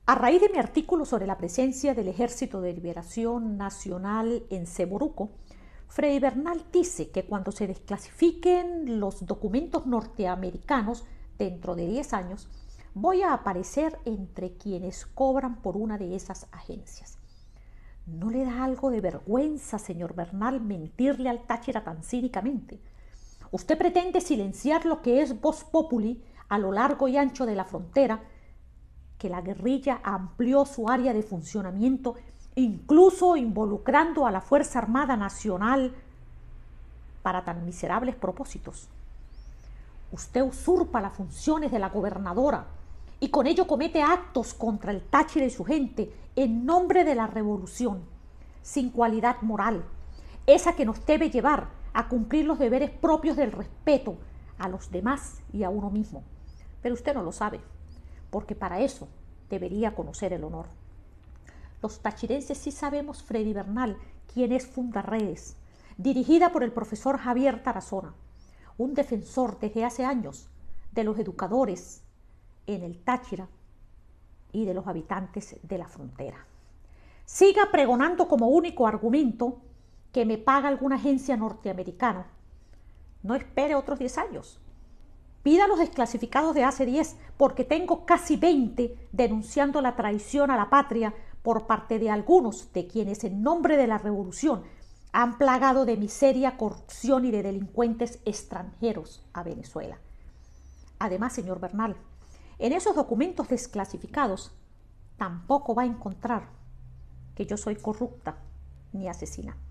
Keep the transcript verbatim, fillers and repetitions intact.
A raíz de mi artículo sobre la presencia del Ejército de Liberación Nacional en Seboruco, Freddy Bernal dice que cuando se desclasifiquen los documentos norteamericanos dentro de diez años, voy a aparecer entre quienes cobran por una de esas agencias. ¿No le da algo de vergüenza, señor Bernal, mentirle al Táchira tan cínicamente? Usted pretende silenciar lo que es Vox Populi a lo largo y ancho de la frontera, que la guerrilla amplió su área de funcionamiento, incluso involucrando a la Fuerza Armada Nacional para tan miserables propósitos. Usted usurpa las funciones de la gobernadora y con ello comete actos contra el Táchira y su gente en nombre de la revolución, sin cualidad moral, esa que nos debe llevar a cumplir los deberes propios del respeto a los demás y a uno mismo. Pero usted no lo sabe, porque para eso debería conocer el honor. Los tachirenses sí sabemos, Freddy Bernal, quién es Fundarredes, dirigida por el profesor Javier Tarazona, un defensor desde hace años de los educadores en el Táchira y de los habitantes de la frontera. Siga pregonando como único argumento que me paga alguna agencia norteamericana. No espere otros diez años. Pida los desclasificados de hace diez, porque tengo casi veinte denunciando la traición a la patria por parte de algunos de quienes en nombre de la revolución han plagado de miseria, corrupción y de delincuentes extranjeros a Venezuela. Además, señor Bernal, en esos documentos desclasificados tampoco va a encontrar que yo soy corrupta ni asesina.